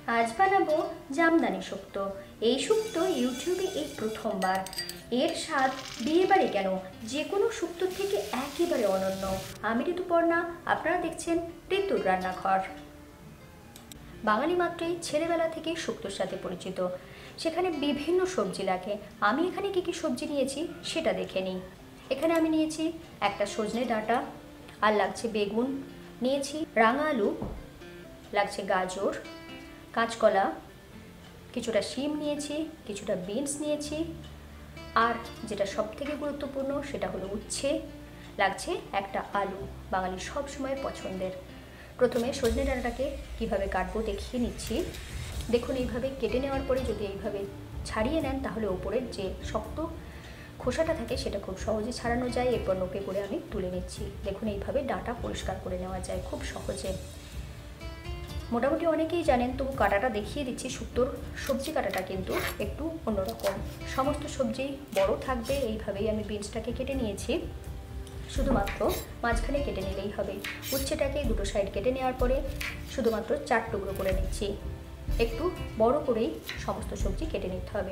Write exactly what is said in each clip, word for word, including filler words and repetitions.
আজ বানাবো জামদানি শুক্তো। এই শুক্তো ইউটিউবে এই প্রথমবার। এর স্বাদ বিয়েবাড়ি কেন, যে কোনো শুক্তোর থেকে একেবারে অনন্য। আমি ঋতুপর্ণা, আপনারা দেখছেন ঋতুর রান্নাঘর। বাঙালি মাত্রই ছেলেবেলা থেকেই শুক্তোর সাথে পরিচিত, সেখানে বিভিন্ন সবজি লাগে। আমি এখানে কী কী সবজি নিয়েছি সেটা দেখে নিই। এখানে আমি নিয়েছি একটা সজনে ডাঁটা, আর লাগছে বেগুন, নিয়েছি রাঙা আলু, লাগছে গাজর, কাঁচকলা, কিছুটা শিম নিয়েছি, কিছুটা বিনস নিয়েছি, আর যেটা সব থেকে গুরুত্বপূর্ণ সেটা হলো উচ্ছে, লাগছে একটা আলু, বাঙালির সব সময় পছন্দের। প্রথমে সজনে ডাঁটাটাকে কীভাবে কাটবো দেখিয়ে নিচ্ছি। দেখুন, এইভাবে কেটে নেওয়ার পরে যদি এইভাবে ছাড়িয়ে নেন তাহলে ওপরের যে শক্ত খোসাটা থাকে সেটা খুব সহজে ছাড়ানো যায়। এরপর নোকে করে আমি তুলে নিচ্ছি। দেখুন, এইভাবে ডাঁটা পরিষ্কার করে নেওয়া যায় খুব সহজে। মোটামুটি অনেকেই জানেন, তবু কাটাটা দেখিয়ে দিচ্ছি। শুক্তোর সবজি কাটাটা কিন্তু একটু অন্যরকম। সমস্ত সবজি বড় থাকবে। এইভাবেই আমি বিনসটাকে কেটে নিয়েছি, শুধুমাত্র মাঝখানে কেটে নিলেই হবে। উচ্ছেটাকে দুটো সাইড কেটে নেওয়ার পরে শুধুমাত্র চার টুকরো করে নিচ্ছি। একটু বড় করেই সমস্ত সবজি কেটে নিতে হবে।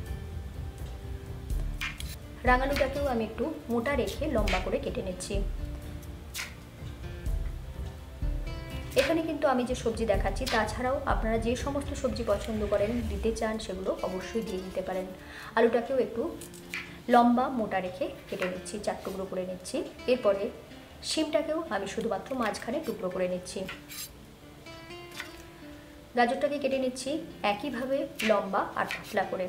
রাঙালুটাকেও আমি একটু মোটা রেখে লম্বা করে কেটে নিচ্ছি। এখানে কিন্তু আমি যে সবজি দেখাচ্ছি তাছাড়াও আপনারা যে সমস্ত সবজি পছন্দ করেন, দিতে চান, সেগুলো অবশ্যই দিয়ে দিতে পারেন। আলুটাকেও একটু লম্বা মোটা রেখে কেটে নিচ্ছি, চার টুকরো করে নিচ্ছি। এরপরে শিমটাকেও আমি শুধুমাত্র মাঝখানে টুকরো করে নিচ্ছি। গাজরটাকে কেটে নিচ্ছি একইভাবে লম্বা আর পাতলা করে।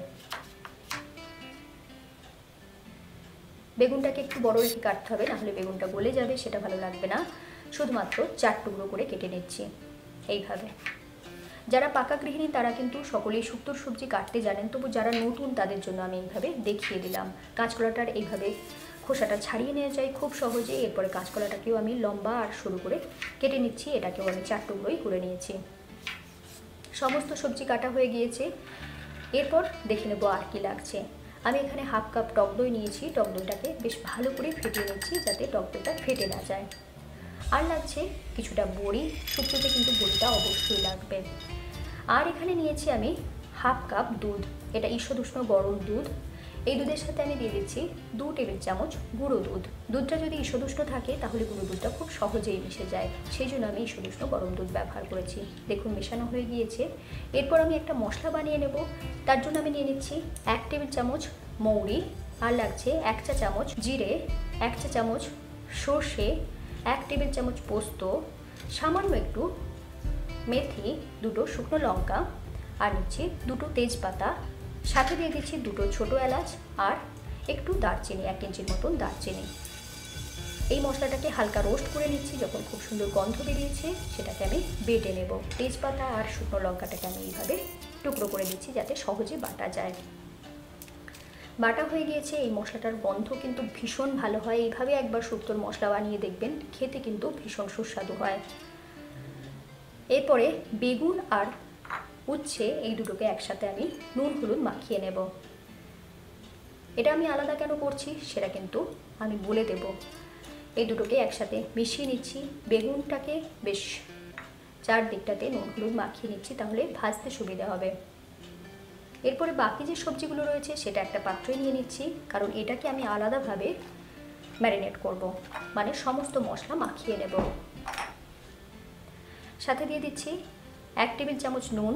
বেগুনটাকে একটু বড় রেখে কাটতে হবে, নাহলে বেগুনটা গলে যাবে, সেটা ভালো লাগবে না। শুধুমাত্র চার টুকরো করে কেটে নিচ্ছি এইভাবে। যারা পাকা গৃহিণী তারা কিন্তু সকলেই শুক্তোর সবজি কাটতে জানেন, তবু যারা নতুন তাদের জন্য আমি এইভাবে দেখিয়ে দিলাম। কাঁচকলাটার এইভাবে খোসাটা ছাড়িয়ে নেওয়া যায় খুব সহজে। এরপরে কাঁচকলাটাকেও আমি লম্বা আর সরু করে কেটে নিচ্ছি। এটাকেও আমি চার টুকরোই করে নিয়েছি। সমস্ত সবজি কাটা হয়ে গিয়েছে। এরপর দেখে নেবো আর কি লাগছে। আমি এখানে হাফ কাপ টক দই নিয়েছি। টক দইটাকে বেশ ভালো করে ফেটিয়ে নিচ্ছি যাতে টক দইটা ফেটে না যায়। আর লাগছে কিছুটা বড়ি, শুক্তোতে কিন্তু বড়িটা অবশ্যই লাগবে। আর এখানে নিয়েছি আমি হাফ কাপ দুধ। এটা ঈষদুষ্ণ গরম দুধ। এই দুধের সাথে আমি দিয়ে দিচ্ছি দু টেবিল চামচ গুঁড়ো দুধ। দুধটা যদি ঈষদুষ্ণ থাকে তাহলে গুঁড়ো দুধটা খুব সহজেই মিশে যায়, সেই জন্য আমি ঈষদুষ্ণ গরম দুধ ব্যবহার করেছি। দেখুন, মেশানো হয়ে গিয়েছে। এরপর আমি একটা মশলা বানিয়ে নেব। তার জন্য আমি নিয়ে নিচ্ছি এক টেবিল চামচ মৌরি, আর লাগছে এক চা চামচ জিরে, এক চা চামচ সর্ষে, এক টেবিল চামচ পোস্ত, সামান্য একটু মেথি, দুটো শুকনো লঙ্কা, আর নিচ্ছি দুটো তেজপাতা, সাথে দিয়ে দিচ্ছি দুটো ছোটো এলাচ আর একটু দারচিনি, এক ইঞ্চির মতন দারচিনি। এই মশলাটাকে হালকা রোস্ট করে নিচ্ছি। যখন খুব সুন্দর গন্ধ বেরিয়েছে সেটাকে আমি বেটে নেব। তেজপাতা আর শুকনো লঙ্কাটাকে আমি এইভাবে টুকরো করে দিচ্ছি যাতে সহজে বাটা যায়। বাটা হয়ে গিয়েছে। এই মশলাটার গন্ধ কিন্তু ভীষণ ভালো হয়। এইভাবে একবার শুক্তোর মশলা বানিয়ে দেখবেন, খেতে কিন্তু ভীষণ সুস্বাদু হয়। এরপরে বেগুন আর উচ্ছে এই দুটোকে একসাথে আমি নুন হলুদ মাখিয়ে নেব। এটা আমি আলাদা কেন করছি সেটা কিন্তু আমি বলে দেব। এই দুটোকে একসাথে মিশিয়ে নিচ্ছি। বেগুনটাকে বেশ চারদিকটাতে নুন হলুদ মাখিয়ে নিচ্ছি, তাহলে ভাজতে সুবিধা হবে। এরপরে বাকি যে সবজিগুলো রয়েছে সেটা একটা পাত্রে নিয়ে নিচ্ছি, কারণ এটাকে আমি আলাদাভাবে ম্যারিনেট করব, মানে সমস্ত মশলা মাখিয়ে নেব। সাথে দিয়ে দিচ্ছি এক টেবিল চামচ নুন,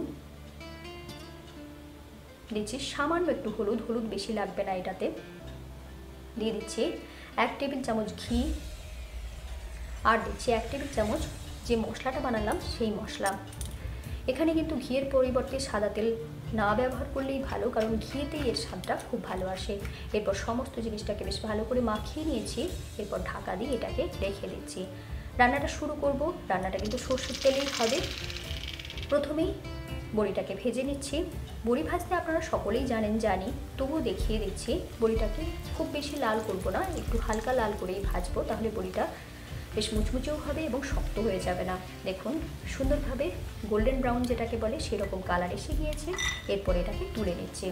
দিচ্ছি সামান্য একটু হলুদ, হলুদ বেশি লাগবে না এটাতে। দিয়ে দিচ্ছি এক টেবিল চামচ ঘি, আর দিচ্ছি এক টেবিল চামচ যে মশলাটা বানালাম সেই মশলা। এখানে কিন্তু ঘিয়ের পরিবর্তে সাদা তেল না ব্যবহার করলেই ভালো, কারণ ঘিয়েতেই এর স্বাদটা খুব ভালো আসে। এরপর সমস্ত জিনিসটাকে বেশ ভালো করে মাখিয়ে নিয়েছি। এরপর ঢাকা দিয়ে এটাকে রেখে দিচ্ছি। রান্নাটা শুরু করব। রান্নাটা কিন্তু সরষের তেলেই হবে। প্রথমেই বড়িটাকে ভেজে নিচ্ছি। বড়ি ভাজতে আপনারা সকলেই জানেন, জানি, তবুও দেখিয়ে দিচ্ছি। বড়িটাকে খুব বেশি লাল করব না, একটু হালকা লাল করেই ভাজবো, তাহলে বড়িটা বেশ মুচমুচেও হবে এবং শক্ত হয়ে যাবে না। দেখুন, সুন্দরভাবে গোল্ডেন ব্রাউন যেটাকে বলে সেরকম কালার এসে গিয়েছে। এরপর এটাকে তুলে নিচ্ছি।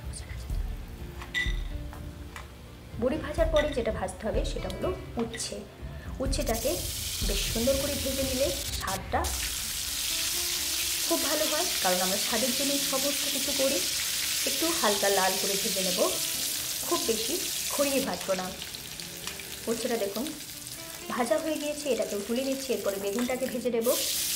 বড়ি ভাজার পরে যেটা ভাজতে হবে সেটা হলো উচ্ছে। উচ্ছেটাকে বেশ সুন্দর করে ভেজে নিলে স্বাদটা খুব ভালো হয়, কারণ আমরা স্বাদের জন্য সমস্ত কিছু করি। একটু হালকা লাল করে ভেজে নেব, খুব বেশি খড়িয়ে ভাজবো না। উচ্ছেটা দেখুন ভাজা হয়ে গিয়েছে, এটাকে তুলে নিচ্ছি। এরপরে বেগুনটাকে ভেজে দেব।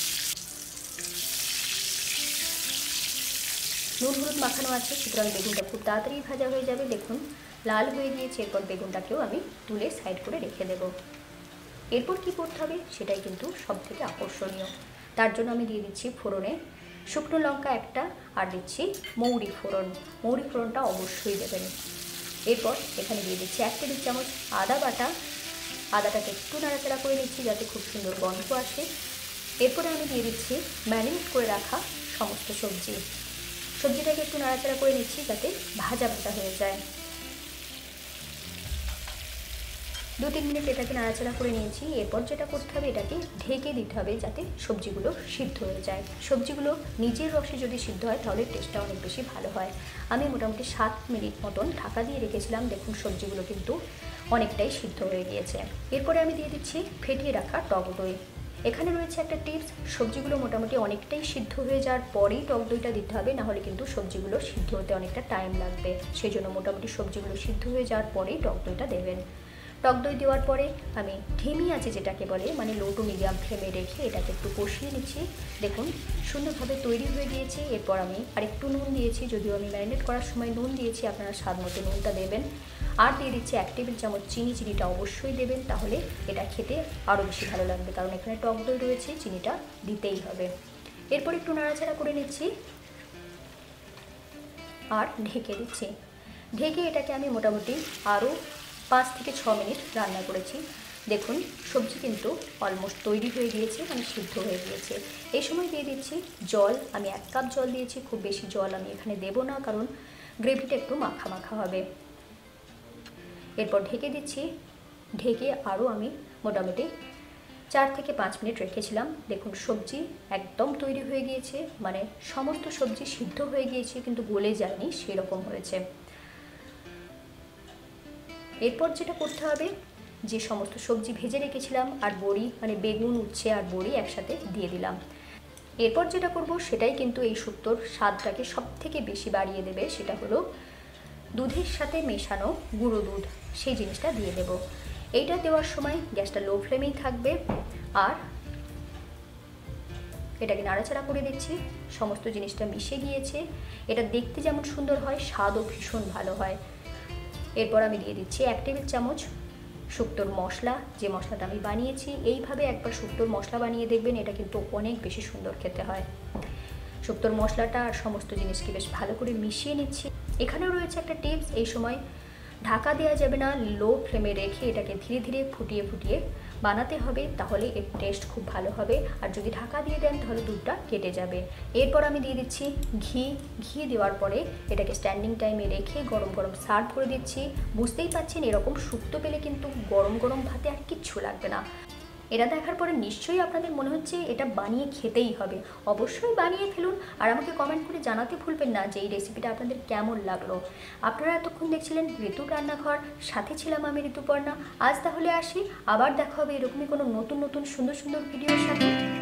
নুন হলুদ মাখানো আছে, সুতরাং বেগুনটা খুব তাড়াতাড়ি ভাজা হয়ে যাবে। দেখুন লাল হয়ে গিয়েছে। এরপর বেগুনটাকেও আমি তুলে সাইড করে রেখে দেব। এরপর কি করতে হবে সেটাই কিন্তু সব থেকে আকর্ষণীয়। তার জন্য আমি দিয়ে দিচ্ছি ফোড়নে শুকনো লঙ্কা একটা, আর দিচ্ছি মৌরি ফোড়ন। মৌরি ফোড়নটা অবশ্যই দেবেন। এরপর এখানে দিয়ে দিচ্ছি এক টেবিল চামচ আদা বাটা। আদাটাকে একটু নাড়াচাড়া করে নিচ্ছি যাতে খুব সুন্দর গন্ধ আসে। এরপরে আমি দিয়ে দিচ্ছি ম্যারিনেট করে রাখা সমস্ত সবজি। সবজিটাকে একটু নাড়াচাড়া করে নিচ্ছি যাতে ভাজা ভাজা হয়ে যায়। দু তিন মিনিট এটাকে নাড়াচাড়া করে নিয়েছি। এরপর যেটা করতে হবে, এটাকে ঢেকে দিতে হবে যাতে সবজিগুলো সিদ্ধ হয়ে যায়। সবজিগুলো নিজের রসে যদি সিদ্ধ হয় তাহলে টেস্টটা অনেক বেশি ভালো হয়। আমি মোটামুটি সাত মিনিট মতন ঢাকা দিয়ে রেখেছিলাম। দেখুন সবজিগুলো কিন্তু অনেকটাই সিদ্ধ হয়ে গিয়েছে। এরপরে আমি দিয়ে দিচ্ছি ফেটিয়ে রাখা টক দই। এখানে রয়েছে একটা টিপস, সবজিগুলো মোটামুটি অনেকটাই সিদ্ধ হয়ে যাওয়ার পরেই টক দইটা দিতে হবে, নাহলে কিন্তু সবজিগুলো সিদ্ধ হতে অনেকটা টাইম লাগবে। সেই জন্য মোটামুটি সবজিগুলো সিদ্ধ হয়ে যাওয়ার পরেই টক দইটা দেবেন। টক দই দেওয়ার পরে আমি ধিমি আছে যেটাকে বলে, মানে লো টু মিডিয়াম ফ্লেমে রেখে এটাকে একটু কষিয়ে নিচ্ছি। দেখুন সুন্দরভাবে তৈরি হয়ে গিয়েছে। এরপর আমি আরেকটু নুন দিয়েছি, যদিও আমি ম্যারিনেট করার সময় নুন দিয়েছি, আপনারা স্বাদ মতো নুনটা দেবেন। আর দিয়ে দিচ্ছি এক টেবিল চামচ চিনি। চিনিটা অবশ্যই দেবেন, তাহলে এটা খেতে আরও বেশি ভালো লাগবে, কারণ এখানে টক দই রয়েছে, চিনিটা দিতেই হবে। এরপর একটু নাড়াচাড়া করে নিচ্ছি আর ঢেকে দিচ্ছি। ঢেকে এটাকে আমি মোটামুটি আরও পাঁচ থেকে ছ মিনিট রান্না করেছি। দেখুন সবজি কিন্তু অলমোস্ট তৈরি হয়ে গিয়েছে, মানে সিদ্ধ হয়ে গিয়েছে। এই সময় দিয়ে দিচ্ছি জল। আমি এক কাপ জল দিয়েছি, খুব বেশি জল আমি এখানে দেব না, কারণ গ্রেভিটা একটু মাখা মাখা হবে। এরপর ঢেকে দিচ্ছি। ঢেকে আরও আমি মোটামুটি চার থেকে পাঁচ মিনিট রেখেছিলাম। দেখুন সবজি একদম তৈরি হয়ে গিয়েছে, মানে সমস্ত সবজি সিদ্ধ হয়ে গিয়েছে কিন্তু গলে যায়নি, সেরকম হয়েছে। এরপর যেটা করতে হবে, যে সমস্ত সবজি ভেজে রেখেছিলাম আর বড়ি, মানে বেগুন উচ্ছে আর বড়ি একসাথে দিয়ে দিলাম। এরপর যেটা করব সেটাই কিন্তু এই শুক্তোর স্বাদটাকে সব থেকে বেশি বাড়িয়ে দেবে, সেটা হলো দুধের সাথে মেশানো গুঁড়ো দুধ। সেই জিনিসটা দিয়ে দেব। এইটা দেওয়ার সময় গ্যাসটা লো ফ্লেমেই থাকবে। আর এটাকে নাড়াচাড়া করে দিচ্ছি। সমস্ত জিনিসটা মিশে গিয়েছে। এটা দেখতে যেমন সুন্দর হয়, স্বাদও ভীষণ ভালো হয়। এরপর আমি দিয়ে দিচ্ছি এক টেবিল চামচ শুক্তোর মশলা, যে মশলাটা আমি বানিয়েছি। এইভাবে একবার শুক্তোর মশলা বানিয়ে দেখবেন, এটা কিন্তু অনেক বেশি সুন্দর খেতে হয়। শুক্তোর মশলাটা আর সমস্ত জিনিসকে বেশ ভালো করে মিশিয়ে নিচ্ছি। এখানেও রয়েছে একটা টিপস, এই সময় ঢাকা দেওয়া যাবে না, লো ফ্লেমে রেখে এটাকে ধীরে ধীরে ফুটিয়ে ফুটিয়ে বানাতে হবে, তাহলে এর টেস্ট খুব ভালো হবে। আর যদি ঢাকা দিয়ে দেন তাহলে দুধটা কেটে যাবে। এরপর আমি দিয়ে দিচ্ছি ঘি। ঘি দেওয়ার পরে এটাকে স্ট্যান্ডিং টাইমে রেখে গরম গরম সার্ভ করে দিচ্ছি। বুঝতেই পারছেন এরকম শুক্তো পেলে কিন্তু গরম গরম ভাতে আর কিচ্ছু লাগবে না। এটা দেখার পরে নিশ্চয়ই আপনাদের মনে হচ্ছে এটা বানিয়ে খেতেই হবে। অবশ্যই বানিয়ে ফেলুন আর আমাকে কমেন্ট করে জানাতে ভুলবেন না যে এই রেসিপিটা আপনাদের কেমন লাগলো। আপনারা এতক্ষণ দেখছিলেন ঋতুর রান্নাঘর, সাথে ছিলাম আমি ঋতুপর্ণা। আজ তাহলে আসি, আবার দেখা হবে এরকমই কোনো নতুন নতুন সুন্দর সুন্দর ভিডিওর সাথে।